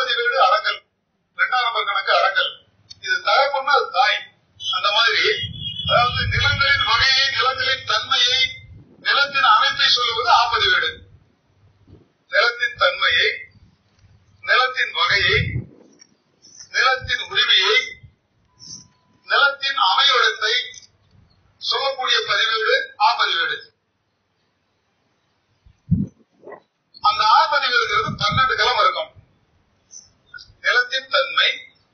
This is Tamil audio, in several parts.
ஆப்பதிவேடு அடங்கல், 2ஆம் நம்பர் கணக்கு அடங்கல். இது தகப்பன்னா அது தாய். அந்த மாதிரி அதாவது நிலங்களின் வகையை, நிலங்களின் தன்மையை, நிலத்தின் அமைப்பை சொல்லுவது ஆப்பதிவேடு. நிலத்தின் தன்மையை, நிலத்தின் வகையை, நிலத்தின் உரிமையை, நிலத்தின் அமைவிடத்தை சொல்லக்கூடிய பதிவேடு ஆப்பதிவேடு. அந்த ஆப்பதிவேடுங்கிறது 12 கிழமை இருக்கும். நிலத்தின் தன்மை,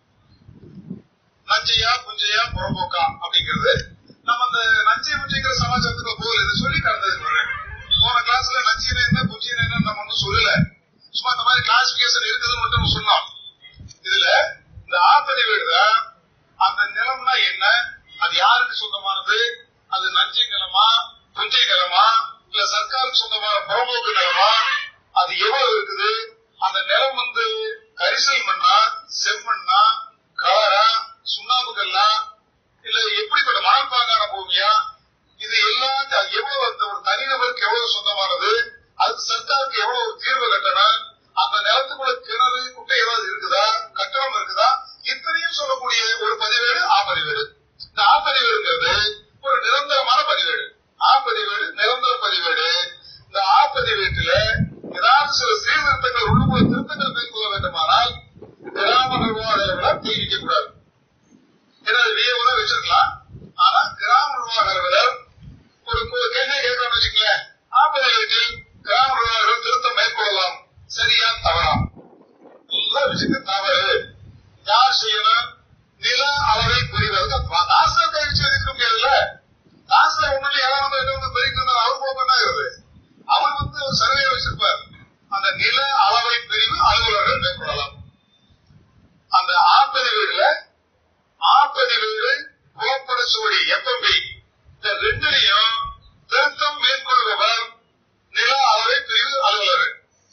நஞ்சையா புஞ்சையா புறம்போக்கா அப்படிங்கிறது நம்ம அந்த நஞ்சை புஞ்சைங்கிற சமாச்சாரத்துக்கு போகல. இதை சொல்லி கடந்தது போன கிளாஸ்ல நஞ்சின என்ன புஞ்சின என்ன நம்ம ஒன்னும் சொல்லல. சும்மா இந்த மாதிரி கிளாசிபிகேஷன் இருக்குதுன்னு மட்டும் சொன்னோம். இதுல இந்த ஆப்பதிவேடு தான் அந்த நிலம்னா என்ன, அது யாருக்கு சொந்தமானது, அது நஞ்சை நிலமா புஞ்சை நிலமா இல்ல சர்க்காருக்கு சொந்தமான புறம்போக்கு நிலமா, அது எவ்வளவு இருக்குது, அந்த நிலம் கரிசல் மண்ணா செம்மண்ணா கலரா சுண்ணாம்பு கல்லா இல்ல எப்படிப்பட்ட மணற்பாங்கான பூமியா, இது எல்லாம் எவ்வளவு ஒரு தனிநபருக்கு எவ்வளவு சொந்தமானது, அதுக்கு சர்க்காருக்கு எவ்வளவு ஒரு தீர்வு கட்டணும், அந்த நிலத்துக்குள்ள கிணறு குட்டை ஏதாவது இருக்குதா, கட்டணம் இருக்குதா, இத்தனையும் சொல்லக்கூடிய ஒரு பதிவேடு ஆப்பதிவேடு. இந்த ஆப்பதிவேடுங்கிறது ஒரு நிரந்தரமான பதிவேடு. ஆப்பதிவேடு நிரந்தர பதிவேடு. இந்த ஆப்பதிவேட்டுல ஏதாவது சில சீர்திருத்தங்கள் உள்ளுக்குள்ள திருத்தங்கள் மேற்கொள்ள வேண்டுமானால் கிராம நிர்வாக தெரிவிக்க கூடாது. ஏதாவது விஏஓ வச்சிருக்கலாம். ஆனா கிராம நிர்வாக அலுவலர் ஒரு கேள்வி கேட்கணும்னு வச்சுக்கல, ஆப்பதிவேட்டில் கிராம நிர்வாகர்கள் திருத்தம் மேற்கொள்ளலாம். சரியா தவறா? விஷயத்து தவறு. யார் செய்யணும்? நில அளவை புரிவது. தாசில்தார் கை வச்சு எதிர்க்க முடியாதுல்ல. தாசில்தார் ஒண்ணு 7ஆம் நம்பர் பெருக்கிறார், அவர் போகிறது. அவர் ஒரு சர்வே வச்சிருப்பார். அந்த நில அளவை பிரிவு அலுவலர்கள் மேற்கொள்ளலாம். அந்த ஆப்பதிவேடுல ஆப்பதிவேடு புலப்பட சுவடி எஃப்எம்பி இந்த ரெண்டுலையும் திருத்தம் மேற்கொள்பவர் நில அளவை பிரிவு அலுவலர்கள்.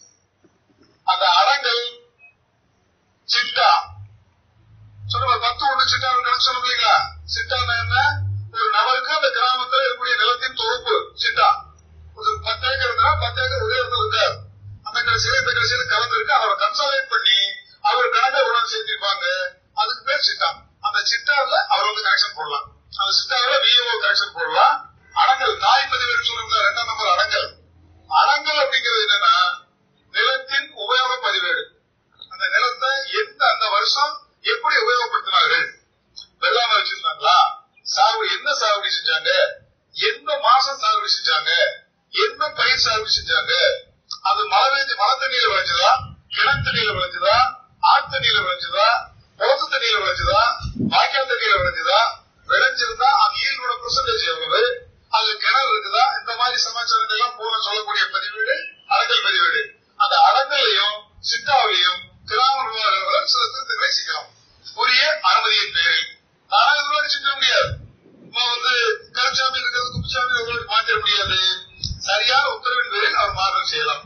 அந்த அடங்கல் சிட்டா சொல்லுங்க, 10 சிட்டா கணக்கு சொல்லுங்க இல்லைங்களா? சிட்டானா என்ன? ஒரு நபருக்கு அந்த கிராமத்தில் இருக்கக்கூடிய நிலத்தின் தொகுப்பு சிட்டா. ஒரு 10 ஏக்கர் இருந்தா 10 ஏக்கர் ஒரே இடத்துல இருக்காது. அந்த கடைசியில இந்த கடைசியில கலந்துருக்கு. அவரை கன்சாலேட் பண்ணி அவர் கணக்கை உடனே சேர்த்திருப்பாங்க. அதுக்கு பேர் சிட்டா. அந்த சிட்டாவில் அவர் கனெக்ஷன் போடலாம். அந்த சிட்டாவில் விஏஓ கனெக்ஷன் போடலாம். அடங்கல் தாய் பதிவேடு சொல்லுங்க, 2ஆம் நம்பர் அடங்கல். அடங்கல் அப்படிங்கிறது என்னன்னா நிலத்தின் உபயோக பதிவேடு. அந்த நிலத்தை அந்த வருஷம் எப்படி உபயோகப்படுத்தினார்கள், வெள்ளாமை வச்சிருந்தாங்களா, என்ன சாகுபடி செஞ்சாங்க, எந்த மாசம் சாகுபடி செஞ்சாங்க, என்ன பயிர் சாகுபடி செஞ்சாங்க, அது மழை தண்ணியில விளைஞ்சதா, கிணத்து தண்ணியில விளைஞ்சதா, ஆத்து தண்ணியில விளைஞ்சதா, குளத்து தண்ணியில விளைஞ்சதா, வாய்க்கால் தண்ணியில விளைஞ்சதா, விளைஞ்சிருந்தா அது ஈல்டோட பெர்சன்டேஜ் எவ்வளவு, அது கிணறு இருக்குதா, இந்த மாதிரி சமாச்சாரங்கள் எல்லாம் பூர்வம் சொல்லக்கூடிய பதிவேடு அடங்கல் பதிவேடு. அந்த அடங்கலையும் சிட்டாவிலையும் கிராம நிர்வாகங்கள் சில திருத்தங்களை செய்யலாம். உரிய அனுமதியின் பேரில். தாராளமாக செஞ்ச முடியாது. கருச்சாமி இருக்கிறது குப்புசாமி மாற்ற முடியாது. சரியான உத்தரவின் பேரில் அவர் மாற்றம் செய்யலாம்.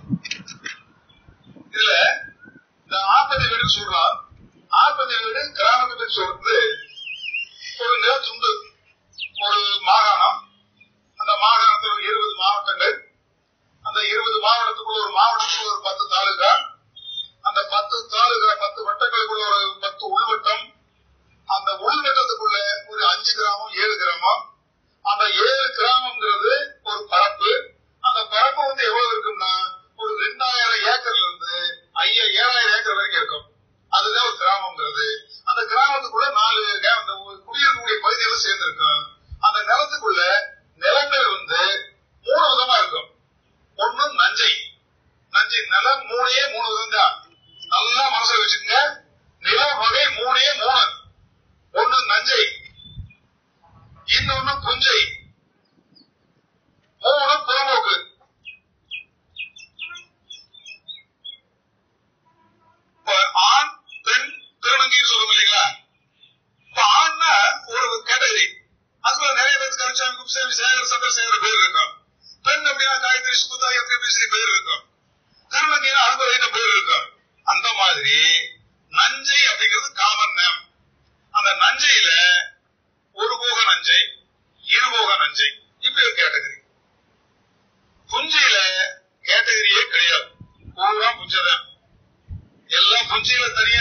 இதுல இந்த ஆப்பதிவேடு சொல்றார். ஆப்பதிவேடு கிராமத்தை சொல்றது ஒரு நிலத்துண்டு, ஒரு மாகாணம். அந்த மாகாணத்தில் 20 மாவட்டங்கள். அந்த 20 மாவட்டத்துக்குள்ள ஒரு மாவட்டத்துக்குள்ள ஒரு 10 தாலுகா. அந்த 10 தாலுகா 10 வட்டங்களுக்குள்ள ஒரு 10 உள்வட்டம். அந்த உள்வட்டத்துக்குள்ள ஒரு 5 கிராமம் 7 கிராமம். அந்த 7 கிராமம்ங்கிறது ஒரு பரப்பு. அந்த பரப்பு எவ்வளவு இருக்குன்னா ஒரு 2000 ஏக்கர்ல இருந்து 7000 ஏக்கர் வரைக்கும் இருக்கும். அதுதான் ஒரு கிராமம்ங்கிறது. அந்த கிராமத்துக்குள்ள 4 குடியிருக்கக்கூடிய பகுதிகளும் சேர்ந்து இருக்கும். அந்த நிலத்துக்குள்ள நிலங்கள் 3 விதமா இருக்கும். ஒண்ணு நஞ்சை. நஞ்சை நிலம் 3 விதம் தான். நல்லா மனசுல வச்சுக்கோங்க. நில வகை 3. ஒண்ணு நஞ்சை, இன்னொன்னு புஞ்சை, 3 புறம்போக்கு. ஆண் பெண் திருநங்கைன்னு சொல்றோம் இல்லைங்களா? இப்ப ஆண்னா ஒரு கேட்டகரி, அதுக்குள்ள நிறைய பேருக்கு கருச்சாமி குப்சாமி சேகர் சந்திரசேகர் பேர் இருக்கும். பெண் அப்படின்னா காயத்ரி சுகுதா எப்ரிபிஸ்ரீ பேர் இருக்கும். திருநங்கைனா அனுபவின பேர் இருக்கும். அந்த மாதிரி நஞ்சை அப்படிங்கிறது காமன் நேம். அந்த நஞ்சையில ஒரு போக நஞ்சை, இருபோக நஞ்சை, இப்படி ஒரு கேட்டகரி. புஞ்சையில கேட்டகரியே கிடையாது. பூரா புஞ்சதான். எல்லாம் புஞ்சையில தனியா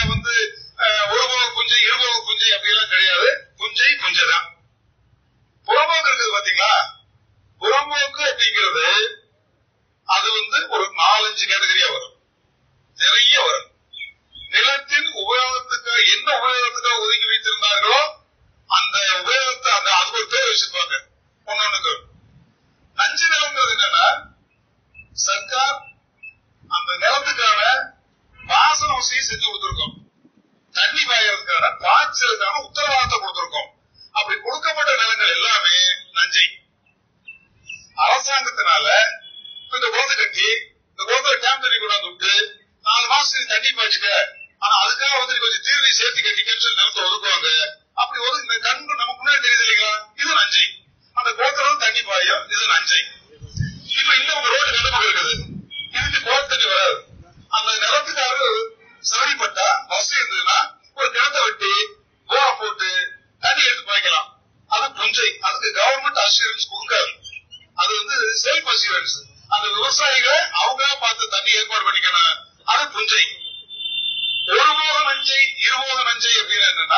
4-5 கேட்டகரியா வரும், நிறைய வரும். நிலத்தின் உபயோகத்துக்கு என்ன உபயோகத்துக்காக ஒதுக்கி வைத்திருந்தார்களோ அந்த உபயோகத்தை அது ஒரு பேர் வச்சிருப்பாங்க. ஒன்னொன்னுக்கு நஞ்சு நிலங்கிறது என்னன்னா, சர்க்கார் அந்த நிலத்துக்கான பாசன வசதியை செஞ்சு கொடுத்திருக்கோம், தண்ணி பாயறதுக்கான பாய்ச்சலுக்கான உத்தரவாதத்தை கொடுத்திருக்கோம். அப்படி கொடுக்கப்பட்ட நிலங்கள் எல்லாமே நஞ்சை. அரசாங்கத்தினால இந்த குளத்தை கட்டி இந்த குளத்துல டேம் தண்ணி கொண்டாந்து விட்டு 4 மாசத்துக்கு தண்ணி பாய்ச்சிக்க, ஆனா அதுக்காக வந்து கொஞ்சம் தீர்வை சேர்த்து கட்டிக்கன்னு சொல்லி நிலத்தை ஒதுக்குவாங்க. அப்படி இந்த கண் நமக்கு முன்னாடி தெரியுது இல்லைங்களா, இது நஞ்சை. அந்த குளத்துல தண்ணி பாயும், இது நஞ்சை. இப்ப இன்னும் ரோடு நிலப்பக்கம் இருக்குது, இதுக்கு குளத்து தண்ணி வராது. அந்த நிலத்துக்காரு சவடிப்பட்டா வசதி இருந்ததுன்னா ஒரு கிணத்தை வெட்டி போரை போட்டு தண்ணி எடுத்து பாய்க்கலாம். அது புஞ்சை. அதுக்கு கவர்மெண்ட் அஷூரன்ஸ் கொடுக்காது, அது வந்து செல்ஃப் அஷூரன்ஸ். அந்த விவசாயிகளை அவங்க பார்த்து தண்ணி ஏற்பாடு பண்ணிக்கணும், அது புஞ்சை. ஒருபோக நஞ்சை இருபோக நஞ்சை அப்படின்னு என்னன்னா,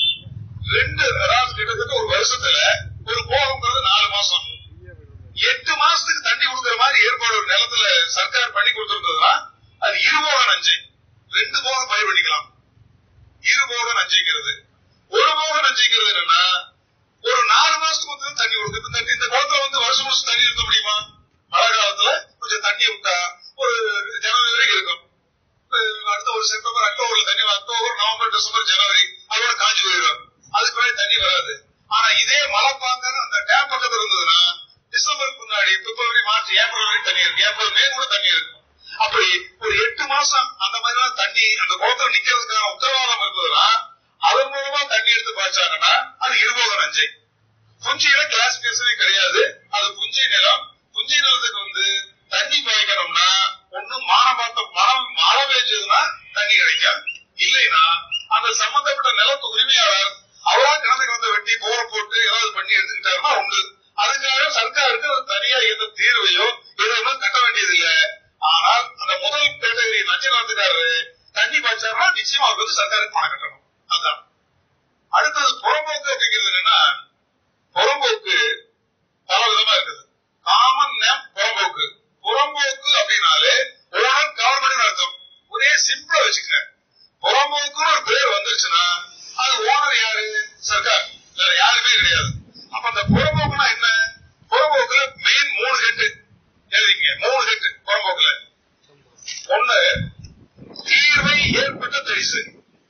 கிட்டத்தட்ட ஒரு வருஷத்துல ஒரு போகம்ங்கிறது 4 மாசம், 8 மாசத்துக்கு தண்ணி கொடுக்கற மாதிரி ஏற்பாடு ஒரு நிலத்துல சர்க்கார் பண்ணி கொடுத்திருந்ததுன்னா அது இருபோக நஞ்சை. 2 போகம் பயிர் பண்ணிக்கலாம். இருபோக நஞ்சைங்கிறது. ஒரு போக நஞ்சைங்கிறது என்னன்னா, ஒரு 4 மாசத்துக்கு வந்து தண்ணி கொடுக்குது. இந்த குளத்துல வந்து வருஷம் வருஷம் தண்ணி இருக்க முடியுமா? மழை காலத்துல கொஞ்சம் தண்ணி விட்டா ஒரு ஜனவரி வரைக்கும் இருக்கும். அடுத்த ஒரு செப்டம்பர் அக்டோபர்ல தண்ணி, அக்டோபர் நவம்பர் டிசம்பர் ஜனவரி அதோட காஞ்சி போயிடும், அதுக்கு பின்னாடி தண்ணி வராது. ஆனா இதே மழை பார்க்க அந்த டேப் பக்கத்துல இருந்ததுன்னா டிசம்பருக்கு முன்னாடி பிப்ரவரி மார்ச் ஏப்ரல் வரைக்கும் தண்ணி இருக்கு, ஏப்ரல் மே கூட தண்ணி இருக்கும். அப்படி ஒரு 8 மாசம் அந்த மாதிரி எல்லாம் தண்ணி அந்த குளத்துல நிக்கிறதுக்கான உத்தரவாதம் இருந்ததுன்னா அதன் மூலமா தண்ணி எடுத்து பாய்ச்சாங்கன்னா அது இருபோக நஞ்சை. புஞ்சையில கிளாசிபிகேஷனே கிடையாது, அது புஞ்சை நிலம். புஞ்சை நிலத்துக்கு வந்து தண்ணி பாய்க்கணும்னா ஒண்ணு மழை பெய்ஞ்சதுன்னா தண்ணி கிடைக்கும், இல்லைன்னா அந்த சம்பந்தப்பட்ட நிலத்து உரிமையாளர் அவரா கிணத்தை வெட்டி போரை போட்டு ஏதாவது பண்ணி எடுத்துக்கிட்டாருன்னா உண்டு. அதுக்காக சர்க்காருக்கு தனியா எந்த தீர்வையோ எதுவுமே கட்ட வேண்டியது இல்லை. ஆனால் அந்த முதல் கேட்டகரி நஞ்ச நிலத்துக்காரரு தண்ணி பாய்ச்சாருன்னா நிச்சயமா அவருக்கு வந்து சர்க்காருக்கு பணம் கட்டணும். அதுதான். அடுத்தது புறம்போக்கு அப்படிங்கிறது என்னன்னா, புறம்போக்கு பல விதமா இருக்குது. காமன் நேம் புறம்போக்கு. புறம்போக்கு அப்படின்னாலே ஓனர் கவர்மெண்ட் அர்த்தம். ஒரே சிம்பிளா வச்சுக்க, புறம்போக்குன்னு ஒரு பேர் வந்துருச்சுன்னா அது ஓனர் யாரு? சர்க்கார், வேற யாருமே கிடையாது. அப்ப அந்த புறம்போக்குன்னா என்ன? புறம்போக்குல மெயின் 3 ஹெட் எழுதிங்க. 3 ஹெட் புறம்போக்குல. ஒண்ணு தீர்வை ஏற்பட்ட தரிசு.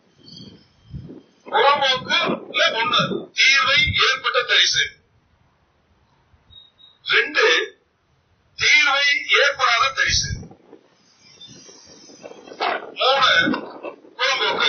புறம்போக்குல 1 தீர்வை ஏற்பட்ட தரிசு. 2 தீர்வை ஏற்படாத தரிசு. 3 புறம்போக்கு.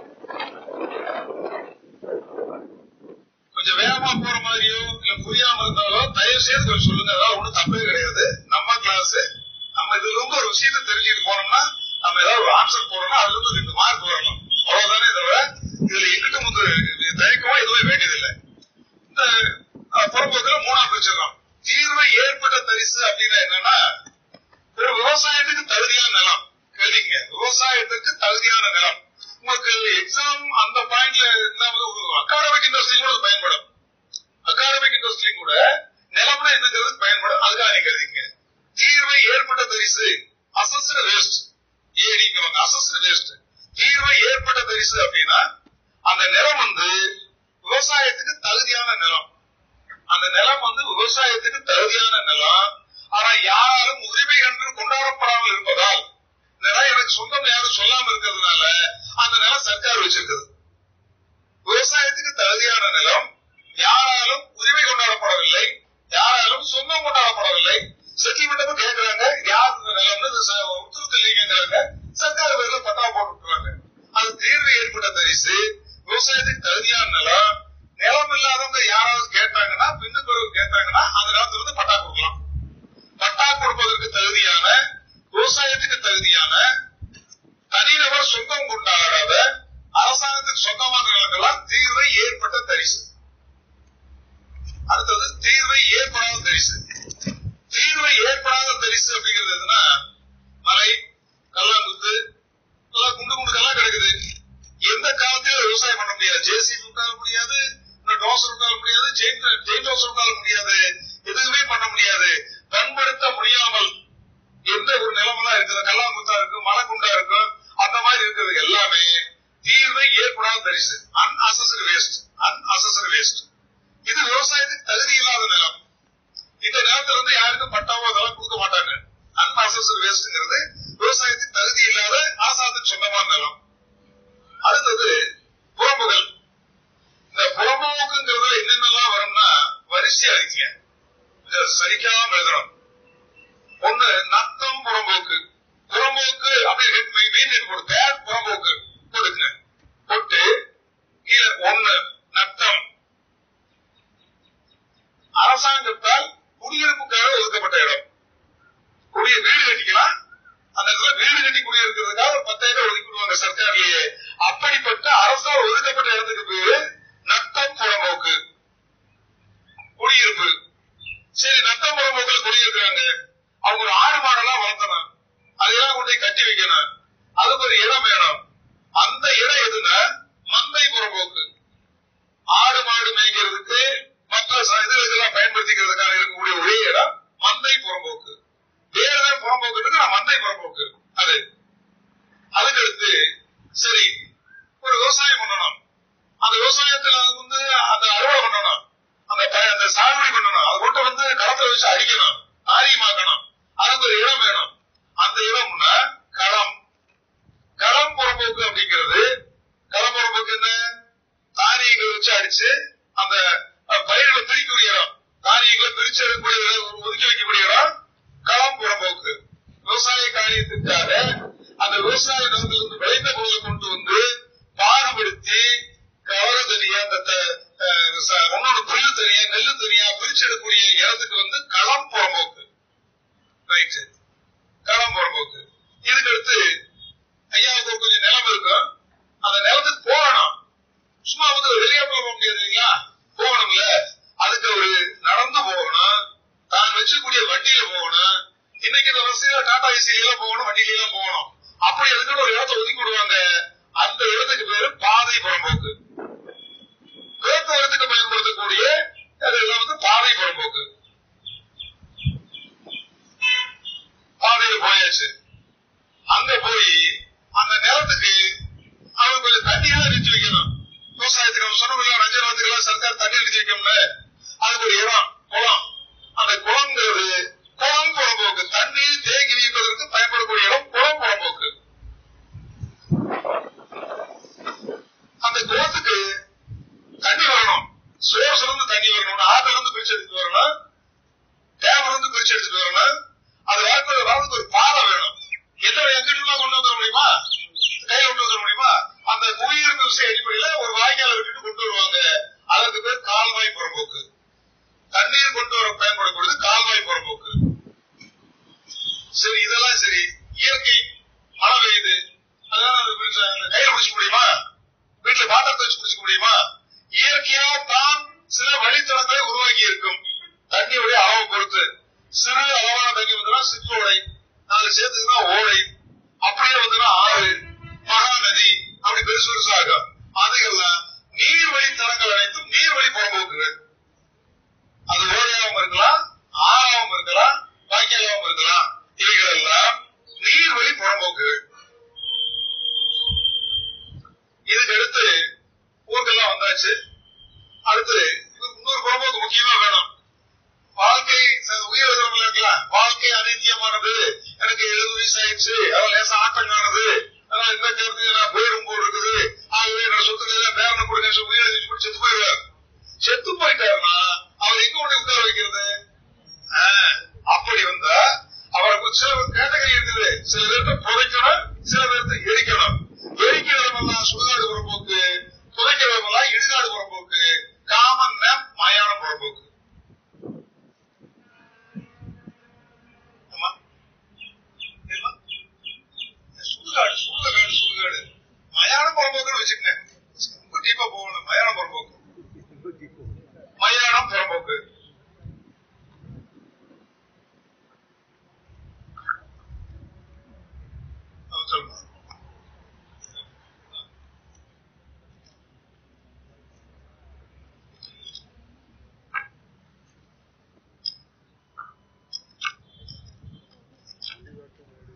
கொஞ்சம் வேகமா போற மாதிரியோ இல்ல புரியாம இருந்தாலோ தயவு செய்து கொஞ்சம் சொல்லுங்க. அதாவது ஒண்ணும் தப்பே கிடையாது. நம்ம கிளாஸ் நம்ம இதுல இருந்து ஒரு விஷயத்தை தெரிஞ்சுட்டு போனோம்னா நம்ம ஏதாவது ஒரு ஆன்சர் போறோம்னா அதுல இருந்து 2 மார்க் வரலாம், அவ்வளவுதானே தவிர இதுல எங்கிட்ட வந்து தயக்கமா எதுவுமே வேண்டியதில்லை. இந்த புறம்போக்குல 3ஆ பிரிச்சிடலாம். தீர்வை ஏற்பட்ட தரிசு அப்படின்னா என்னன்னா, ஒரு விவசாயத்துக்கு தகுதியான நிலம். கேளுங்க, விவசாயத்துக்கு தகுதியான நிலம். உங்களுக்கு எக்ஸாம் அந்த பாயிண்ட்ல ஒரு அகாடமிக் இண்டஸ்ட்ரி கூட பயன்படும். அகாடமிக் இண்டஸ்ட்ரி கூட நிலம்னா என்னங்கிறது பயன்படும். அதுக்காக நீங்க எழுதிங்க. தீர்வை ஏற்பட்ட தரிசு அசஸ்டு வேஸ்ட். ஏடிங்க அசஸ்டு வேஸ்ட். தீர்வை ஏற்பட்ட தரிசு அப்படின்னா அந்த நிலம் வந்து விவசாயத்துக்கு தகுதியான நிலம். அந்த நிலம் வந்து விவசாயத்துக்கு தகுதியான நிலம். ஆனா யாராலும் உரிமை கண்டு கொண்டாடப்படாமல் இருப்பதால் நிலம் எனக்கு சொந்தம் யாரும் சொல்லாம இருக்கிறதுனால அந்த நிலம் சர்க்கார் வச்சிருக்குது. விவசாயத்துக்கு தகுதியான நிலம் யாராலும் உரிமை கொண்டாடப்படவில்லை, யாராலும் சொந்தம் கொண்டாடப்படவில்லை. செட்டில்மெண்ட் கேட்கிறாங்க, யார் இந்த நிலம்னு உத்தரவில்லைங்கிறாங்க. சர்க்கார் பேர்ல பட்டா போட்டுறாங்க. அது தீர்வு ஏற்பட்ட தரிசு. விவசாயத்துக்கு தகுதியான நிலம். நிலம் இல்லாதவங்க யாராவது கேட்டாங்கன்னா, பின்னு பிறகு கேட்டாங்கன்னா அந்த நிலத்துல இருந்து பட்டா கொடுக்கலாம். பட்டா கொடுப்பதற்கு தகுதியான, விவசாயத்துக்கு தகுதியான, தனிநபர் சொந்தம் கொண்டாடாத, அரசாங்கத்துக்கு சொந்தமான நிலங்கள்லாம் தீர்வை ஏற்பட்ட தரிசு. அடுத்தது தீர்வை ஏற்படாத தரிசு. தீர்வை ஏற்படாத தரிசு அப்படிங்கிறது எதுனா, மலை, கல்லாங்குத்து, குண்டு குண்டுக்கெல்லாம் கிடைக்குது. எந்த காலத்திலும் விவசாயம் பண்ண முடியாது. ஜேசிபி விட்டாலும் முடியாது, டோசர் விட்டாலும் முடியாது, ஜெயின் டோசர் விட்டாலும் முடியாது, எதுவுமே பண்ண முடியாது. பண்படுத்த முடியாமல் எந்த ஒரு நிலமெல்லாம் இருக்குது கல்லாங்குத்தா இருக்கும், மலைக்குண்டா இருக்கும், அந்த மாதிரி இருக்கிறது எல்லாமே தீர்வை ஏற்படாத தரிசு, அன்அசஸ்டு வேஸ்ட். இது விவசாயத்துக்கு தகுதி இல்லாத நிலம். இந்த நேரத்துல வந்து யாருக்கும் பட்டாவோ அதெல்லாம் கொடுக்க மாட்டாங்க. அன்அசஸ்டு வேஸ்ட்ங்கிறது விவசாயத்துக்கு தகுதி இல்லாத அரசாங்கத்துக்கு சொந்தமான நிலம். அடுத்தது புறம்புகள். இந்த புறம்போக்குங்கிறதுல என்னென்னலாம் வரும்னா வரிசையா இருக்குங்க, சரிக்காம எழுதணும். ஒண்ணு நத்தம் புறம்போக்கு. புறம்போக்கு அப்படி மெயின் ஹெட் போட்டு பேர் புறம்போக்கு போட்டுங்க. போட்டு கீழே ஒண்ணு நத்தம், அரசாங்கத்தால் குடியிருப்புக்காக ஒதுக்கப்பட்ட இடம். வீடு கட்டிக்கலாம், அந்த இடத்துல வீடு கட்டி குடியிருக்கிறதுக்காக ஒரு 10 ஏக்கர் ஒதுக்கிடுவாங்க சர்க்கார்லயே. அப்படிப்பட்ட அரசால் ஒதுக்கப்பட்ட இடத்துக்கு பேரு நத்தம் புறம்போக்கு குடியிருப்பு. சரி, நத்தம் புறம்போக்குல குடியிருக்கிறாங்க, அவங்க ஒரு ஆடு மாடெல்லாம் வளர்த்தணும், அதையெல்லாம் கொண்டு கட்டி வைக்கணும், அதுக்கு ஒரு இடம் வேணும். அந்த இடம் எதுன்னா மந்தை புறம்போக்கு. ஆடு மாடு மேய்க்கிறதுக்கு மற்ற இதுகளுக்கெல்லாம் பயன்படுத்திக்கிறதுக்காக இருக்கக்கூடிய ஒரே இடம் மந்தை புறம்போக்கு. வேற புறம்போக்கு மந்தை புறம்போக்கு. அதுக்கடுத்து சரி ஒரு விவசாயம் பண்ணணும், அந்த விவசாயத்துல வந்து அந்த அறுவடை பண்ணணும், அந்த சாகுபடி பண்ணணும், அதை கொண்டு வந்து களத்துல வச்சு அடிக்கணும், ஆரியமாக்கணும், அதுக்கு ஒரு இடம் வேணும். அந்த இடம்னா களம். களம் புறம்போக்கு அப்படிங்கிறது, களம் புறம்போக்கு என்ன, தானியங்களை வச்சு அடிச்சு அந்த பயிர்களை பிரிக்கக்கூடிய இடம், தானியங்களை பிரிச்சு எடுக்கக்கூடிய ஒதுக்கி வைக்கக்கூடிய இடம் களம் புறம்போக்கு. விவசாய காரியத்திற்காக அந்த விவசாய நிலத்திலிருந்து விளைந்த பொருளை கொண்டு வந்து பாகுபடுத்தி கவர தனியா, ஒன்னொரு புல்லு தனியா, நெல்லு தனியா பிரிச்சு எடுக்கக்கூடிய இடத்துக்கு வந்து களம் புறம்போக்கு. ரைட், களம் புறம்போக்கு. இதுக்கு அடுத்து ஐயாவுக்கு கொஞ்சம் நிலம் இருக்கும், அந்த நிலத்துக்கு போகணும். சும்மா வந்து வெளியாட்டுல போக முடியாது இல்லைங்களா, போகணும்ல. அதுக்கு ஒரு நடந்து போகணும், தான் வச்சுக்கூடிய வண்டியில போகணும். இன்னைக்கு இந்த வசதியில டாடா ஏசியில போகணும், வண்டியில எல்லாம் போகணும். அப்படி அதுக்கு ஒரு இடத்தை ஒதுக்கி விடுவாங்க. அந்த இடத்துக்கு பேரு பாதை புறம்போக்கு. போக்குவரத்துக்கு பயன்படுத்தக்கூடிய அதெல்லாம் வந்து பாதை புறம்போக்கு. பாதையில போயாச்சு, அங்க போய் அந்த நிலத்துக்கு அவங்க கொஞ்சம் தண்ணியெல்லாம் நிறுத்தி வைக்கணும். விவசாயத்துக்கு நம்ம சொன்ன ரஞ்சனத்துக்கெல்லாம் சர்க்கார் தண்ணி நிறுத்தி வைக்கணும்ல, அதுக்கு ஒரு இடம் குளம். அந்த குளம்ங்கிறது குளம் புறம்போக்கு. தண்ணீர் தேங்கி வைப்பதற்கு பயன்படக்கூடிய இடம் குளம் புறம்போக்கு. அந்த குளத்துக்கு தண்ணி வரணும், சோர்ஸ்ல இருந்து தண்ணி வரணும், ஆத்துல இருந்து பிரிச்சு எடுத்துட்டு வரணும், டேம்ல இருந்து பிரிச்சு எடுத்துட்டு வரணும். அது வரதுக்கு ஒரு பாதை வேணும். எங்கிட்டு கொண்டு வந்துட முடியுமா, கையில கொண்டு வந்துட முடியுமா? அந்த குடியிருப்பு விஷய அடிப்படையில ஒரு வாய்க்கால விட்டுட்டு கொண்டு வருவாங்க. அதற்கு பேர் கால்வாய் புறம்போக்கு. தண்ணீர் கொண்டு வர பயன்படக்கூடியது கால்வாய் புறம்போக்கு. சரி, இதெல்லாம் சரி. இயற்கை மழை பெய்யுது, அதான் கையில பிடிச்ச முடியுமா, வீட்டுல பாத்திரத்தை வச்சு பிடிச்ச முடியுமா? இயற்கையா தான் சில வழித்தடங்களை உருவாக்கி இருக்கும். தண்ணியுடைய அளவை பொறுத்து சிறு அளவான தண்ணி வந்துன்னா சிற்றோடை, நாலு சேர்த்துக்குன்னா ஓடை, அப்படியே வந்துன்னா ஆறு, மகாநதி, அப்படி பெருசு பெருசாகும். அதுக்கெல்லாம் நீர்வழி தடங்கள் அனைத்தும் நீர்வழி புறம்போக்குகள். அது ஓடையாகவும் இருக்கலாம், ஆறாவும் இருக்கலாம், வாய்க்காலாகவும் இருக்கலாம். இவைகள் எல்லாம் நீர்வழி புறம்போக்குகள். இதுக்கு அடுத்து ஊருக்கெல்லாம் வந்தாச்சு. அடுத்து இன்னொரு புறம்போக்கு முக்கியமா வேணும். வாழ்க்கை உயிரிழந்தவங்க இருக்கலாம், வாழ்க்கை அனித்தியமானது, எனக்கு 70 வயசு ஆயிடுச்சு, அவன் லேசா ஆட்டங்கானது, அதனால இந்த நேரத்துக்கு நான் போயிடும் போல் இருக்குது, ஆகவே என்னோட சொத்துக்களை வேற கொடுங்க, உயிரிழந்து செத்து போயிடுவார். செத்து போயிட்டாருன்னா அவர் எங்க கொண்டு உட்கார வைக்கிறது? அப்படி வந்தா அவருக்கு சில கேட்டகரி இருக்குது. சில பேர்த்த புதைக்கணும், சில பேர்த்த எரிக்கணும். எரிக்கிறவங்கெல்லாம் சுடுகாடு புறம்போக்கு, புதைக்கிறவங்கெல்லாம் இடுகாடு புறம்போக்கு, காமன் மயான புறம்போக்கு. சுடுகாடு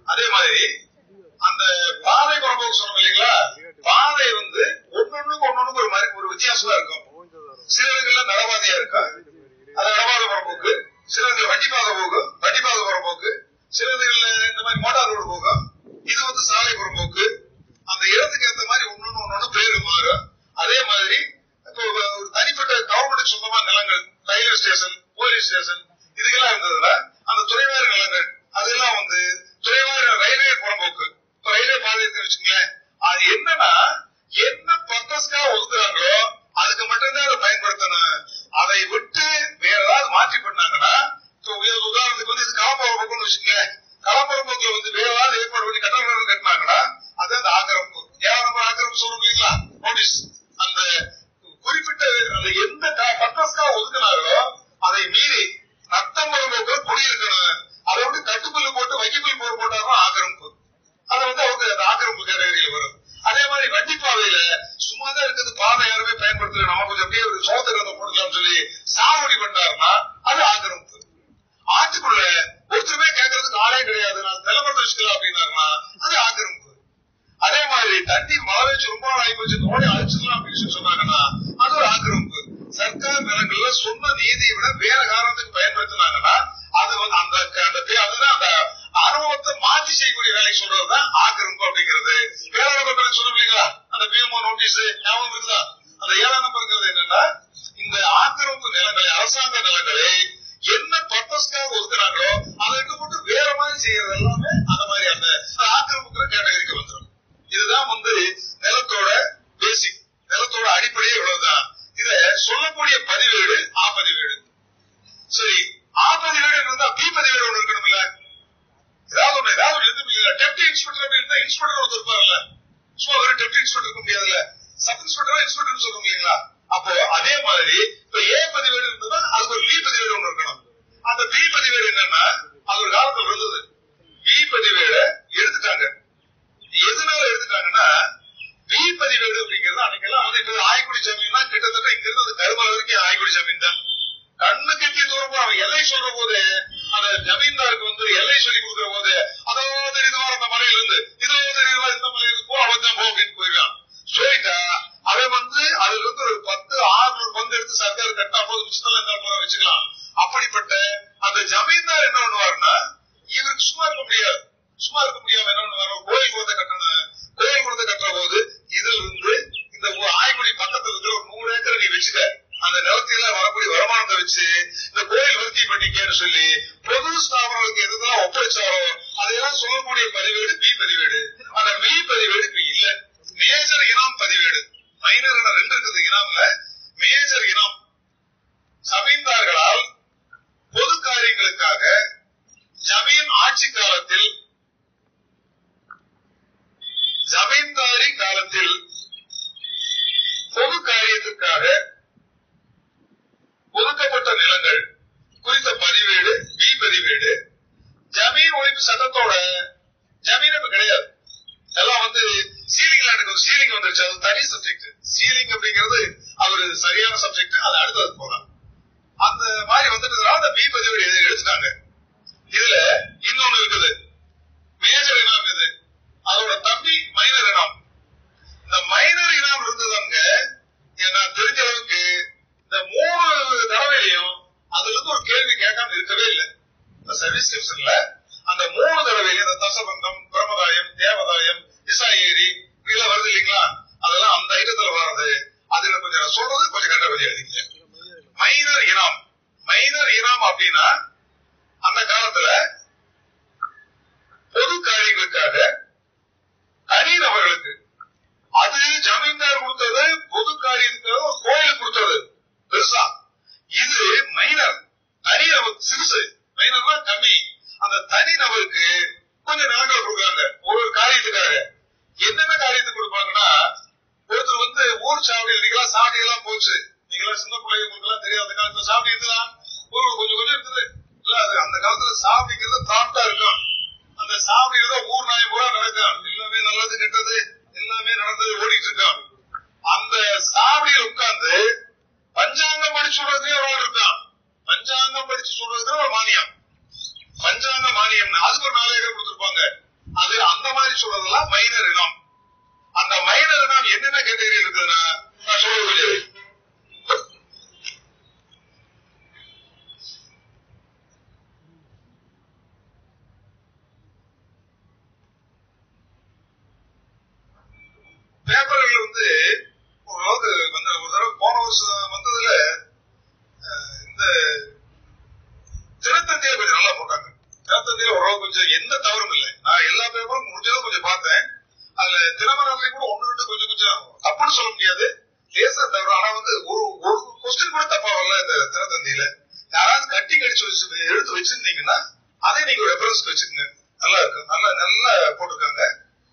அதே மாதிரி அந்த பாதை புறம்போக்கு சொன்னோம் இல்லைங்களா, பாதை வந்து ஒன்னொன்னுக்கு ஒரு வித்தியாசமா இருக்கும். சில இடங்கள்ல நடவாதையா இருக்கும், அது நடவாத புறம்போக்கு. சில இடத்துல வண்டிப்பாதை போகும், வண்டிப்பாதை புறம்போக்கு. சில இடங்கள்ல இந்த மாதிரி மோட்டார் ரோடு போகும், இது வந்து சாலை புறம்போக்கு. அந்த இடத்துக்கு ஏற்ற மாதிரி ஒன்னொன்னு பேரு மாறும். அதே மாதிரி இப்போ ஒரு தனிப்பட்ட கவர்மெண்ட் சொந்தமா நிலங்கள், ரயில்வே ஸ்டேஷன், போலீஸ் ஸ்டேஷன் இதுக்கெல்லாம் இருந்ததுன்னா அந்த துறைவாரி நிலங்கள் அதெல்லாம் வந்து துறைவாரி ரயில்வே புறம்போக்கு. இப்ப ரயில்வே பாதை இருக்குன்னு வச்சுங்களேன், அது என்னன்னா என்ன பர்பஸ்க்காக ஒதுக்குறாங்களோ அதுக்கு மட்டும்தான் அதை பயன்படுத்தணும். அதை விட்டு வேற ஏதாவது மாற்றி பண்ணாங்கன்னா, உதாரணத்துக்கு வந்து இது களப்புறம்போக்குன்னு வச்சுங்களேன், களப்புறம்போக்குல வந்து வேற ஏதாவது ஏற்பாடு பண்ணி கட்டணம் கட்டினாங்கன்னா அது அந்த ஆக்கிரமிப்பு. ஏன் நம்ம ஆக்கிரமிப்பு சொல்றோம் இல்லைங்களா, நோட்டீஸ். அந்த குறிப்பிட்ட அந்த எந்த பர்பஸ்க்காக ஒதுக்குனாங்களோ அதை மீறி நத்தம் புறம்போக்கு குடியிருக்கணும். அதை விட்டு கட்டுப்புல்லு போட்டு வைக்கப்புல் போர் போட்டாதான் ஆக்கிரமிப்பு. அதை வந்து அவங்க அந்த ஆக்கிரமிப்பு கேட்டகரியில வரும். அதே மாதிரி வண்டிப்பாதையில சும்மாதான் இருக்குது, பாதை யாருமே பயன்படுத்தல, நம்ம கொஞ்சம் அப்படியே ஒரு சோதனை போடலாம்னு சொல்லி சாவடி பண்ணாருன்னா அது ஆக்கிரமிப்பு. ஆட்டுக்குள்ள ஒருத்தருமே கேட்கறதுக்கு ஆளே கிடையாது, நான் நிலமரத்தை வச்சுக்கலாம் அப்படின்னாருன்னா அது ஆக்கிரமிப்பு. அதே மாதிரி தண்ணி மழை வச்சு ரொம்ப நாள் ஆகி போச்சு, நோடி அழிச்சிடலாம் அப்படின்னு சொன்னாங்கன்னா அது ஒரு ஆக்கிரமிப்பு. சர்க்கார் நிலங்கள்ல சொன்ன நீதியை விட வேற காரணத்துக்கு பயன்படுத்தினாங்கன்னா அது வந்து அதுதான் அந்த அனுபவத்தை மாற்றி செய்யக்கூடிய வேலை சொல்றதுதான் ஆக்கிரமிப்பு அப்படிங்கிறது. ஏழாம் நம்பர் சொல்ல இல்லைங்களா, அந்த பிஎம்ஓ நோட்டீஸ் ஞாபகம் இருக்குதா? அந்த ஏழாம் நம்பர்ங்கிறது என்னன்னா, இந்த ஆக்கிரமிப்பு நிலங்களை, அரசாங்க நிலங்களை என்ன பர்பஸ்க்காக ஒதுக்குறாங்களோ அதற்கு மட்டும் வேற மாதிரி செய்யறது எல்லாமே அந்த மாதிரி அந்த ஆக்கிரமிப்பு கேட்டகரிக்கு வந்துடும். இதுதான் வந்து நிலத்தோட பேசிக், நிலத்தோட அடிப்படையே இவ்வளவுதான். இத சொல்லக்கூடிய பதிவேடு ஆ பதிவேடு. சரி, ஆ பதிவேடு இருந்தா பி பதிவேடு ஒண்ணு இருக்கணும் இல்ல, ஏதாவது எழுத டெப்டி இன்ஸ்பெக்டர் அப்படின்னா இன்ஸ்பெக்டர் ஒருத்தர் இருப்பார்ல, சும்மா ஒரு டெப்டி இன்ஸ்பெக்டர் இருக்க முடியாதுல்ல, சப் இன்ஸ்பெக்டர் இன்ஸ்பெக்டர் சொல்ல முடியுங்களா? அப்போ அதே மாதிரி இப்ப ஏ பதிவேடு இருந்ததுன்னா அதுக்கு ஒரு பி பதிவேடு ஒண்ணு இருக்கணும். அந்த பி பதிவேடு என்னன்னா அது ஒரு காலத்துல இருந்தது, பி பதிவேடு எடுத்துட்டாங்க. எதனால எடுத்துட்டாங்கன்னா பி பதிவேடு அப்படிங்கிறது அன்னைக்கெல்லாம் வந்து இப்ப ஆய்குடி ஜமீன்னா கிட்டத்தட்ட இங்க இருந்து அது கருமலை வரைக்கும் ஆய்குடி ஜமீன் தான். கண்ணு கட்டி தூரம் அவன் எல்லை சொல்ற போது அந்த ஜமீன்தாருக்கு வந்து எல்லை சொல்லி கொடுக்குற போது அதோ தெரியுதோ அந்த மலையில இருந்து இதோ தெரியுதோ இந்த மலையில இருந்து போ அவன் போ அப்படின்னு போயிடுவான். சொல்லிட்டா அவன் வந்து அதுல இருந்து ஒரு 10-600 பங்கு எடுத்து சர்க்கார் கட்டா போது மிச்சத்தெல்லாம் வச்சுக்கலாம். அப்படிப்பட்ட அந்த ஜமீன்தார் என்ன பண்ணுவாருன்னா இவருக்கு சும்மா இருக்க முடியாது, சும்மா இருக்க முடியாம என்ன பண்ணுவாரு, கோயில் குளத்தை கட்டணும். கோயில் குளத்தை கட்டுற போது இதுல இருந்து இந்த ஆய்குடி பக்கத்துல இருந்து ஒரு 100 ஏக்கர் நீ வச்சுக்க, அந்த நிலத்தில வரக்கூடிய வருமானத்தை வச்சு இந்த கோயில் விருத்தி பண்ணிக்கன்னு சொல்லி பொது ஸ்தாபனங்களுக்கு எதுலாம் ஒப்படைச்சாரோ அதையெல்லாம் சொல்லக்கூடிய பதிவேடு பி பதிவேடு. அந்த பி பதிவேடு இப்ப இல்ல. மேஜர் இனாம் பதிவேடு, மைனர் என 2 இருக்குது இனாம்ல. மேஜர் இனாம் ஜமீன்தார்களால் பொது காரியங்களுக்காக ஜமீன் ஆட்சி காலத்தில், ஜமீன்தாரி காலத்தில் பொது காரியத்திற்காக ஒதுக்கப்பட்ட நிலங்கள் குறித்த பதிவேடு பி பதிவேடு. ஜமீன் ஒழிப்பு சட்டத்தோட ஜமீன் இப்ப கிடையாது, எல்லாம் வந்து சீலிங் லேண்டுக்கு சீலிங் வந்துருச்சு. அது தனி சப்ஜெக்ட். சீலிங் அப்படிங்கிறது அது ஒரு சரியான சப்ஜெக்ட், அது அடுத்தது போலாம். அந்த மாதிரி வந்துட்டதுனால அந்த பி பதிவேடு எடுத்துட்டாங்க. இதுல இன்னொன்னு இருக்குது, மேஜர் இனாம். இது அதோட தம்பி மைனர் இனாம். இந்த மைனர் இனாம் இருந்ததுங்க நான் தெரிஞ்ச அளவுக்கு இந்த 3 தடவையிலையும் அதுல இருந்து ஒரு கேள்வி கேட்காம இருக்கவே இல்லை. இந்த சர்வீஸ் கமிஷன்ல அந்த 3 தடவையிலும் இந்த தசபந்தம், பிரமதாயம், தேவதாயம், இசாயேரி இதெல்லாம் வருது இல்லைங்களா, அதெல்லாம் அந்த ஐட்டத்துல வர்றது. அதுல கொஞ்சம் சொல்றது கொஞ்சம் கண்டபடி அடிக்கல. ரெஃபரன்ஸ்க்கு வச்சுக்கோங்க, நல்லா இருக்கு, நல்லா போட்டிருக்காங்க.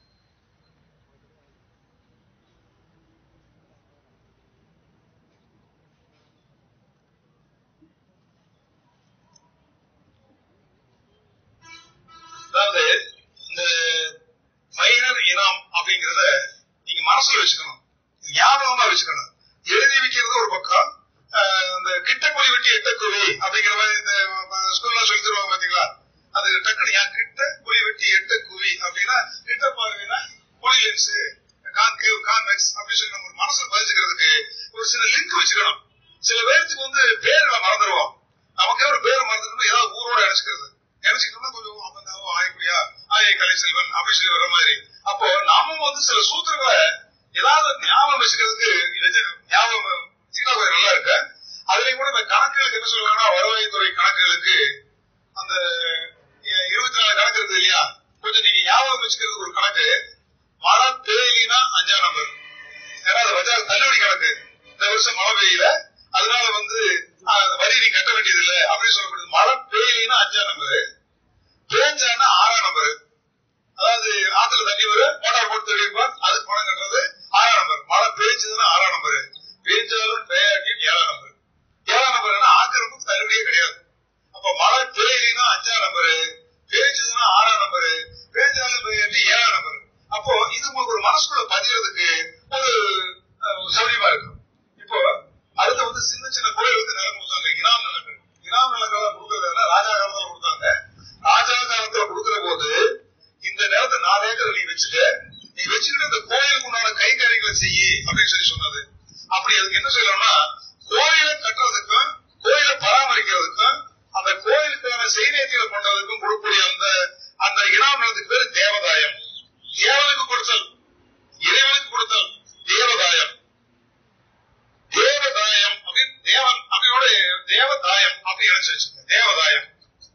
அதாவது இந்த மைனர் இனாம் அப்படிங்கறத நீங்க மனசுல வச்சுக்கணும், ஞாபகமா வச்சுக்கணும். எழுதி வைக்கிறது ஒரு பக்கம், இந்த கிட்ட குழி வெட்டி எட்ட குழி அப்படிங்கிற மாதிரி இந்த ஸ்கூல்ல சொல்லி தருவாங்க பாத்தீங்களா, அது டக்குனு கிட்ட குழி வெட்டி எட்ட குவி அப்படின்னா கிட்ட பாருங்கன்னா குழி லென்ஸ் கான்கேவ் கான்வெக்ஸ் அப்படின்னு சொல்லி நம்ம மனசுல பதிச்சுக்கிறதுக்கு ஒரு சில லிங்க் வச்சுக்கணும். சில பேருக்கு வந்து பேர்களை மறந்துடுவோம், நமக்கே ஒரு பேர் மறந்துட்டு ஏதாவது ஊரோட நினைச்சுக்கிட்டோம்னா கொஞ்சம் ஆயக்குடியா ஆய கலை செல்வன் அப்படின்னு சொல்லி வர மாதிரி. அப்போ நாம வந்து சில சூத்திரங்களை ஏதாவது ஞாபகம் வச்சுக்கிறதுக்கு ஞாபகம் கொஞ்சம் நல்லா இருக்கு. அதுலயும் கூட இந்த கணக்குகளுக்கு என்ன சொல்லுவாங்கன்னா, வருவாய்த்துறை கணக்குகளுக்கு அந்த 24 கணக்கு இருக்குது இல்லையா, கொஞ்சம் நீங்க ஞாபகம் வச்சுக்கிறதுக்கு ஒரு கணக்கு, மழை பெய்யலினா 5ஆம் நம்பர். ஏன்னா அது பஜார் தள்ளுபடி கணக்கு, இந்த வருஷம் மழை பெய்யல அதனால வந்து வரி நீ கட்ட வேண்டியது இல்லை அப்படின்னு சொல்லப்படுது. மழை பெய்யலினா 5ஆம் நம்பர், பேஞ்சானா 6ஆம் நம்பர். அதாவது ஆத்துல தண்ணி வரும், மோட்டார் போட்டு தெரிவிப்பா, அதுக்கு பணம் கட்டுறது 6ஆம் நம்பர். மழை பெய்ஞ்சதுன்னா 6ஆம் நம்பர், பேஞ்சாலும் பேயாட்டியும் 7ஆம் நம்பர். 7ஆம் நம்பர் ஆக்கிரமுக்கு தள்ளுபடியே கிடையாது. அப்ப மழை பெய்யலினா 5ஆம் நம்பர், பேஞ்சதுன்னா 6ஆம் நம்பர், பேஞ்சாலும் பேயாட்டி 7ஆம் நம்பர். அப்போ இது உங்களுக்கு ஒரு மனசுக்குள்ள பதியறதுக்கு ஒரு சௌரியமா இருக்கும். இப்போ அடுத்த வந்து சின்ன சின்ன கோயிலுக்கு நிலம் கொடுத்தாங்க, இனாம் நிலங்கள். இனாம் நிலங்கள் கொடுக்கறதுனா ராஜா காலத்துல கொடுத்தாங்க. ராஜா காலத்துல கொடுக்கிற போது இந்த நிலத்தை 4 ஏக்கர் நீ வச்சுக்கிட்டு இந்த கோயிலுக்கு உண்டான கைகாரியங்களை செய்யி அப்படின்னு சொல்லி சொன்னது. அப்படி அதுக்கு என்ன சொல்லணும்னா, கோயிலை கட்டுறதுக்கும் கோயிலை பராமரிக்கிறதுக்கும் அந்த கோயிலுக்கான செய்நேர்த்திகளை பண்றதுக்கும் கொடுக்கக்கூடிய அந்த இனாம் நிலத்துக்கு பேரு தேவதாயம். தேவனுக்கு கொடுத்தல், இறைவனுக்கு கொடுத்தல் தேவதாயம். தேவதாயம் அப்படின்னு தேவன் அப்படியோட தேவதாயம் அப்படி இணைச்சு வச்சுங்க. தேவதாயம்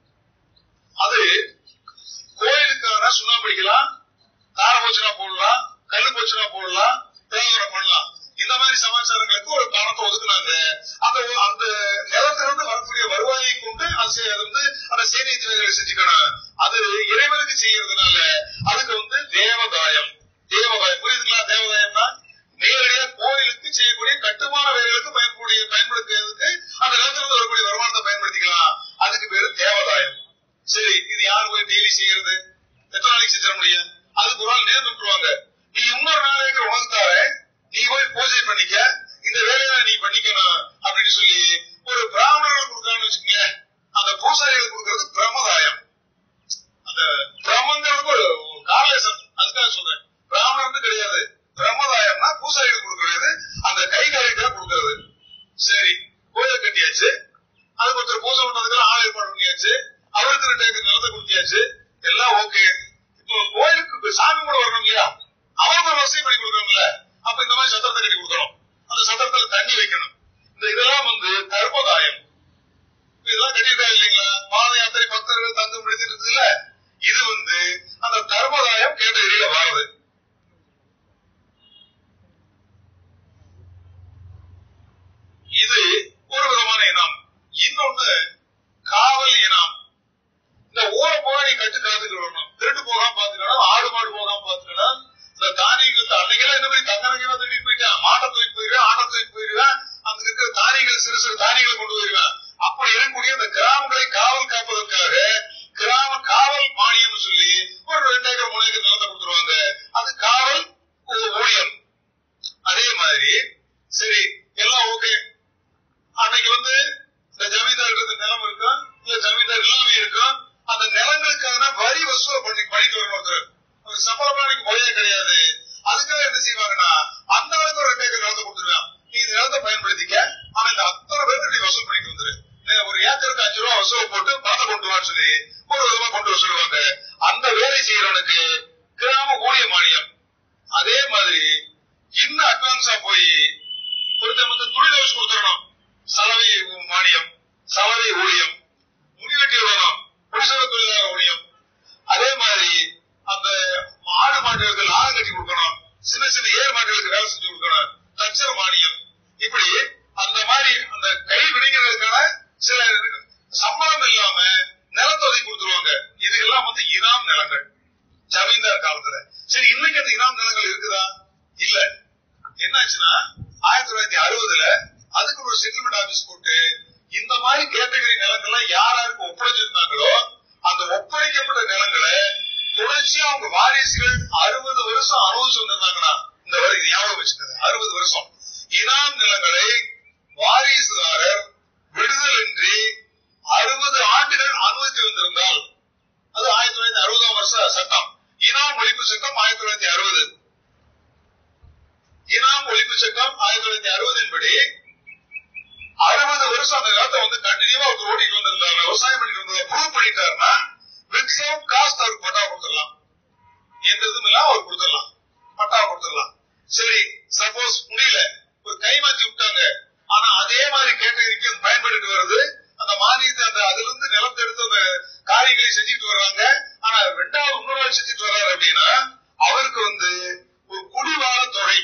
அது கோயிலுக்கான சுண்ணாம்பு அடிக்கலாம், தார போச்சுனா போடலாம், கல்லு போச்சுனா போடலாம், தேவரம் பண்ணலாம். இந்த மாதிரி சமாச்சாரங்களுக்கு ஒரு பணத்தை ஒதுக்குனாங்க. அந்த நிலத்திலிருந்து வரக்கூடிய வருவாயை கொண்டு அது வந்து அந்த சேமித்து வேலைகளை செஞ்சுக்கணும். அது இறைவனுக்கு செய்யறதுனால அதுக்கு வந்து தேவதாயம். தேவதாயம் புரியுதுங்களா? தேவதாயம்னா நேரடியா கோயிலுக்கு செய்யக்கூடிய கட்டுமான வேலைகளுக்கு பயன்படுத்துறதுக்கு அந்த நிலத்திலிருந்து வரக்கூடிய வருமானத்தை பயன்படுத்திக்கலாம். அதுக்கு பேரு தேவதாயம். சரி, இது யாரு போய் டெய்லி செய்யறது? எத்தனை நாளைக்கு செஞ்சிட முடியும்? அதுக்கு ஒரு நாள் நேரம் விட்டுருவாங்க. நீ இன்னொரு நாளைக்கு உனக்கு தார, நீ போய் பூஜை பண்ணிக்க, இந்த வேலையை நீ பண்ணிக்கணும் அப்படின்னு சொல்லி ஒரு பிராமணர்கள் கொடுக்கணும்னு வச்சுக்கோங்களேன். அந்த பூசாரிகள் கொடுக்கறது பிரமதாயம். அந்த பிரமங்கிறதுக்கு ஒரு காரலேசம், அதுக்காக சொல்றேன். பிராமணர் கிடையாது, பிரமதாயம்னா பூசாரிகள் கொடுக்கறது, அந்த கைகாரியத்தை கொடுக்கறது. சரி, கோயிலை கட்டியாச்சு, அதுக்கு ஒருத்தர் பூஜை பண்றதுக்கு ஆள் ஏற்பாடு பண்ணியாச்சு, அவருக்கு 2 ஏக்கர் நிலத்தை கொடுத்தாச்சு, எல்லாம் ஓகே. இப்போ கோயிலுக்கு சாமி கூட வரணும் இல்லையா, அவருக்கு ஒரு வசதி பண்ணி கொடுக்கணும்ல. அப்ப இந்த மாதிரி சத்திரத்தை கட்டி கொடுக்கணும், அந்த சத்திரத்துல தண்ணி வைக்கணும். இதெல்லாம் வந்து தர்மதாயம். இதெல்லாம் கட்டிட்டா இல்லைங்களா? பாத யாத்திரை பக்தர்கள் தங்கும் பிடிச்சிட்டு இருக்குல்ல, இது வந்து அந்த தர்மதாயம் கேட்டகரியில வருது. இது ஒரு விதமான இனாம். இன்னொன்னு காவல் இனாம். இந்த ஊரை போக நீ கட்டு காத்துக்கணும், திருட்டு போகாம பாத்துக்கணும், ஆடு மாடு போகாம பாத்துக்கணும். இந்த தானியங்கள் அன்னைக்கெல்லாம் என்ன பண்ணி தங்கரைக்கெல்லாம் தூக்கிட்டு போயிட்டேன், மாட்டை தூக்கிட்டு போயிருவேன், ஆட்டை தூக்கிட்டு போயிருவேன், அங்க இருக்கிற தானியங்கள் சிறு சிறு தானியங்களை கொண்டு போயிருவேன். அப்படி இருக்கக்கூடிய இந்த கிராமங்களை காவல் காப்பதற்காக கிராம காவல் மானியம் சொல்லி ஒரு 2 ஏக்கர் 3 ஏக்கர் நிலத்தை கொடுத்துருவாங்க. அது காவல் ஊழியம். அதே மாதிரி சரி, எல்லாம் ஓகே. அன்னைக்கு வந்து இந்த ஜமீன்தார் நிலம் இருக்கும், இல்ல ஜமீன்தார் எல்லாமே இருக்கும். அந்த நிலங்களுக்கான வரி வசூல் பண்ணிட்டு வரணும். ஒருத்தர் ஒரு சம்பளம் முறையே கிடையாது. அதுக்காக என்ன செய்வாங்கன்னா, அந்த அளவுக்கு ஒரு 2 ஏக்கர் நிலத்தை கொடுத்துருவேன், நீ இந்த நிலத்தை பயன்படுத்திக்க, ஆனா இந்த அத்தனை பேருக்கு நீ வசூல் பண்ணிட்டு வந்துரு. ஒரு ஏக்கருக்கு 5 ரூபா வசூல் போட்டு பணத்தை கொண்டு வான்னு சொல்லி ஒரு விதமா கொண்டு வசூலுவாங்க. அந்த வேலை செய்யறவனுக்கு கிராம ஊழிய மானியம். அதே மாதிரி இன்னும் அட்வான்ஸா போய் ஒருத்தர் வந்து துணி தவசு கொடுத்துடணும், சலவை மானியம், சலவை ஊழியம், முடிவெட்டி விடணும், குடிசை தொழிலாளர் ஊழியம். அதே மாதிரி அந்த ஆடு மாடுகளுக்கு லாகம் கட்டி கொடுக்கணும், சின்ன சின்ன ஏர் மாடுகளுக்கு வேலை செஞ்சு கொடுக்கணும், தச்சர மானியம். இப்படி அந்த மாதிரி அந்த கை வினைஞர்களுக்கான சில சம்பளம் இல்லாம நிலத்தை ஒதுக்கி கொடுத்துருவாங்க. இதுக்கெல்லாம் காலத்துல. சரி, இன்னைக்கு அந்த இனாம் நிலங்கள் இருக்குதா? இல்ல. என்னாச்சுன்னா 1960 அதுக்கு ஒரு செட்டில்மெண்ட் ஆபீஸ் போட்டு இந்த மாதிரி கேட்டகரி நிலங்கள்லாம் யாருக்கு ஒப்படைச்சிருந்தாங்களோ அந்த ஒப்படைக்கப்பட்ட நிலங்களை தொடர்ச்சியா அவங்க வாரிசுகள் 60 வருஷம் அனுபவிச்சு வந்திருந்தாங்கன்னா, இந்த வரை ஞாபகம் வச்சுக்கோங்க, 60 வருஷம் இனாம் நிலங்களை வாரிசுதாரர் விடுதலின்றி 60 ஆண்டுகள் அனுமதித்து வந்திருந்தால் அது 1960 வருஷ சட்டம், இனாம் ஒழிப்பு சட்டம் 1960. இனாம் ஒழிப்பு சட்டம் 1960 படி 60 வருஷம் அந்த நிலத்தை வந்து கண்டினியூவா அவர் ஓடிட்டு வந்திருந்தாரு, விவசாயம் பண்ணிட்டு வந்ததை ப்ரூவ் பண்ணிட்டாருன்னா வித்அவுட் காஸ்ட் அவருக்கு பட்டா கொடுத்துடலாம், எந்த இதுவும் இல்ல அவர் கொடுத்துடலாம், பட்டா கொடுத்துடலாம். சரி, சப்போஸ் முடியல, ஒரு கைமாற்றி விட்டாங்க, ஆனா அதே மாதிரி கேட்டகரிக்கு பயன்படுத்தி வருது, அந்த மானியத்தை அந்த அதுல இருந்து நிலத்தை எடுத்து அந்த காரியங்களை செஞ்சுட்டு வர்றாங்க. ஆனா ரெண்டாவது இன்னொரு செஞ்சுட்டு வர்றாரு அப்படின்னா அவருக்கு வந்து ஒரு குடிவார தொகை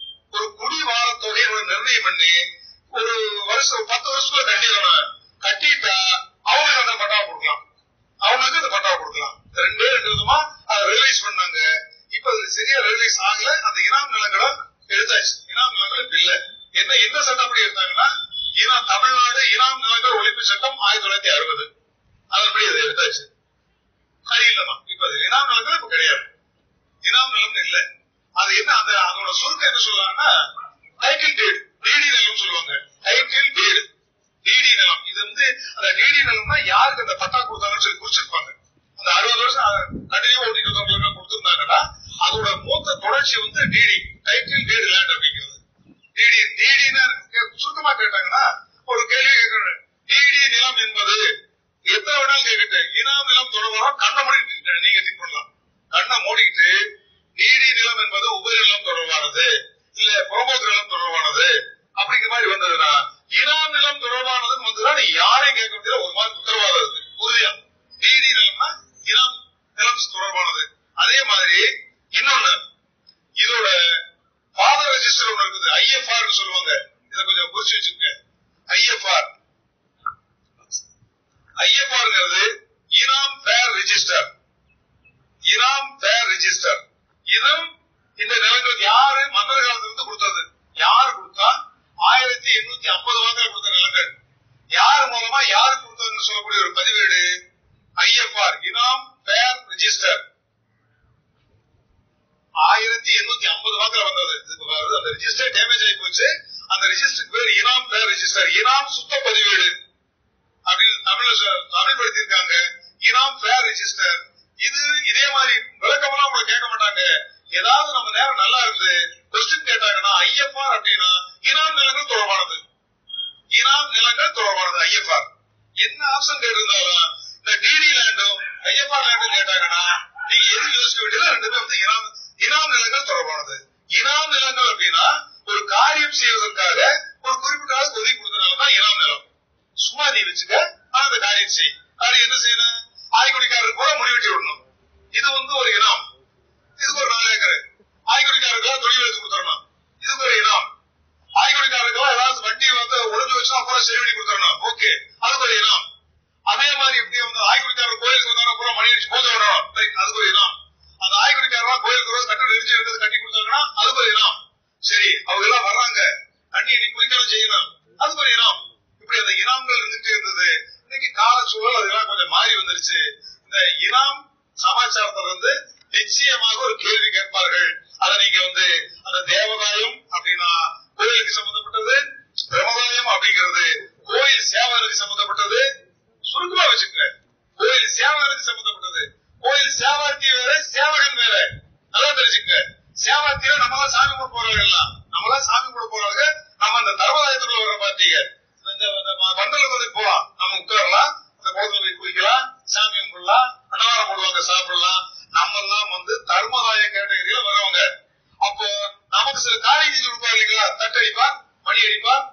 நிர்ணயம் பண்ணி ஒரு வருஷம் 10 வருஷத்துல கட்டிட்டா அவங்களுக்கு அந்த பட்டா கொடுக்கலாம், அவங்களுக்கு அந்த பட்டா கொடுக்கலாம். ரெண்டு விதமா அதை ரியலைஸ் பண்ணாங்க. இப்ப அது சரியா ரியலைஸ் ஆகல. அந்த இனாம் நிலங்களை எடுத்தாச்சு. இனாம் நிலங்கள் இல்ல. எந்த சட்டப்படி எடுத்தாங்கன்னா தமிழ்நாடு இனாம் நிலங்கள் ஒழிப்பு சட்டம் 1960 அதன்படி அதை எடுத்தாச்சு. அது இல்லமா இப்ப இனாம் நிலங்கள் இப்ப கிடையாது, இனாம் நிலம் இல்ல. அது என்ன அதோட சுருக்கம் என்ன சொல்றாங்கன்னா டைட்டில் டீட், டிடி நிலம் சொல்லுவாங்க. டைட்டில் டீட், டிடி நிலம். இது வந்து அந்த டிடி நிலம்னா யாருக்கு அந்த பட்டா கொடுத்தாங்கன்னு சொல்லி குறிச்சிருப்பாங்க. அந்த 60 வருஷம் கண்டினியூ ஓட்டிட்டு வந்தவங்களுக்கு கொடுத்திருந்தாங்கன்னா அதோட மூத்த தொடர்ச்சி வந்து டிடி, டைட்டில் டீட் லேண்ட் அப்படிங்கிறது. டிடின்னு சுருக்கமா கேட்டாங்கன்னா ஒரு கேள்வி கேட்கிறேன், டிடி நிலம் என்பது எத்தனை வேணாலும் கேட்கிட்டு இனாம் நிலம் தொடர்பாக கண்ணை மூடிட்டு நீங்க திங்க் பண்ணலாம். கண்ணை மூடிக்கிட்டு டிடி நிலம் என்பது உபரி நிலம் தொடர்பானது இல்ல புறம்போக்கு நிலம் தொடர்பானது அப்படிங்கிற மாதிரி வந்ததுன்னா இனாம் நிலம் தொடர்பானதுன்னு வந்துதான் நீ யாரையும் கேட்க முடியாது, ஒரு மாதிரி உத்தரவாதம் இருக்கு உறுதியா. டிடி நிலம்னா இனாம் நிலம் தொடர்பானது. அதே மாதிரி இன்னொன்னு இதோட ஃபாதர் ரெஜிஸ்டர் ஒன்று இருக்குது, ஐஎஃப்ஆர் சொல்லுவாங்க. இதை கொஞ்சம் குறிச்சு வச்சுக்கோங்க. ஐஎஃப்ஆர்ங்கிறது இனாம் ஃபேர் ரெஜிஸ்டர். இனாம் ஃபேர் ரெஜிஸ்டர் இதுவும் இந்த நிலங்களுக்கு யாரு மன்னர் காலத்திலிருந்து கொடுத்தது, யாரு கொடுத்தா 1850 வாக்கில் கொடுத்த நிலங்கள் யாரு மூலமா யாரு கொடுத்ததுன்னு சொல்லக்கூடிய ஒரு பதிவேடு ஐஎஃப்ஆர், இனாம் ஃபேர் ரெஜிஸ்டர். 1850 வாக்கில் வந்தது. அந்த ரெஜிஸ்டர் டேமேஜ் ஆகி போச்சு. அந்த ரெஜிஸ்டருக்கு பேர் இனாம் ஃபேர் ரெஜிஸ்டர், இனாம் சுத்த பதிவேடு அப்படின்னு தமிழ்படுத்திருக்காங்க. இனாம் ஃபேர் ரெஜிஸ்டர். இது இதே மாதிரி விளக்கமெல்லாம் உங்களுக்கு கேட்க மாட்டாங்க. ஏதாவது நம்ம நேரம் நல்லா இருந்து கொஸ்டின் கேட்டாங்கன்னா ஐஎஃப்ஆர் அப்படின்னா இனாம் நிலங்கள் தொடர்பானது, இனாம் நிலங்கள் தொடர்பானது ஐஎஃப்ஆர். என்ன ஆப்ஷன் கேட்டிருந்தாலும் இந்த டிடி லேண்டும் ஐஎஃப்ஆர் லேண்டும் கேட்டாங்கன்னா நீங்க எது யோசிக்க வேண்டியது ரெண்டுமே வந்து இனாம் நிலங்கள் தொடர்பானது. இனாம் நிலங்கள் அப்படின்னா ஒரு காரியம் செய்வதற்காக ஒரு குறிப்பிட்ட ஆளுக்கு ஒதுக்கி கொடுத்தனாலதான் இனாம் நிலம். சும்மா நீ வச்சுக்க, அந்த காரியம் செய். காரியம் என்ன செய்யணும், ஆய்குடிக்காரருக்கு கூட முடிவெட்டி விடணும். இது வந்து ஒரு இனாம். இதுக்கு ஒரு 4 ஏக்கர். ஆய்குடிக்காரருக்கெல்லாம் தொழில் எடுத்து கொடுத்துடணும். இதுக்கு ஒரு இனாம். ஆய்குடிக்காரருக்கெல்லாம் ஏதாவது வண்டி வந்து ஒழுங்கு வச்சா கூட சரி பண்ணி கொடுத்துடணும். ஓகே, அதுக்கு ஒரு இனாம். அதே மாதிரி இப்படி வந்து ஆய்குடிக்காரர் கோயிலுக்கு வந்தாலும் கூட மணி அடிச்சு பூஜை விடணும், அதுக்கு ஒரு இனாம். அந்த ஆய்குடிக்காரா கோயிலுக்கு கட்டு நெரிஞ்சு இருக்கிறது கட்டி கொடுத்தாங்கன்னா அதுக்கு ஒரு இனாம். சரி, அவங்க எல்லாம் வர்றாங்க, தண்ணி இன்னைக்கு குடிக்கலாம் செய்யணும், அதுக்கு ஒரு இனாம். இப்படி அந்த இனாம்கள் இருந்துட்டே இருந்தது. இன்னைக்கு கால சூழல் அதெல்லாம் கொஞ்சம் மாறி வந்துருச்சு. இந்த இனாம் சமாச்சாரத்துல வந்து நிச்சயமாக ஒரு கேள்வி கேட்பார்கள். அதை நீங்க வந்து அந்த தேவதாயம் அப்படின்னா கோயிலுக்கு சம்பந்தப்பட்டது, பிரமதாயம் அப்படிங்கிறது கோயில் சேவகருக்கு சம்பந்தப்பட்டது. சுருக்கமா வச்சுக்கோங்க, கோயில் சேவகருக்கு சம்பந்தப்பட்டது. கோயில் சேவார்த்தி வேற, சேவகன் வேற. நல்லா தெரிஞ்சுக்கங்க. சேவார்த்தியில நம்மளா சாமி கூட போறாங்க, நம்மளா சாமி கூட போறாங்க. நம்ம அந்த தர்மதாயத்துக்குள்ள வர பார்த்தீங்க, பந்தலுக்கு வந்து போலாம், நம்ம உட்காரலாம், அந்த கோயில போய் குளிக்கலாம், சாமி கும்பிடலாம், அன்னதானம் போடுவாங்க, சாப்பிடலாம். நம்ம எல்லாம் வந்து தர்மதாய கேட்டகரியில வரவங்க. அப்போ நமக்கு சில காரியம் செஞ்சு கொடுப்பாரு இல்லைங்களா, தட்டடிப்பார், மணி அடிப்பார்,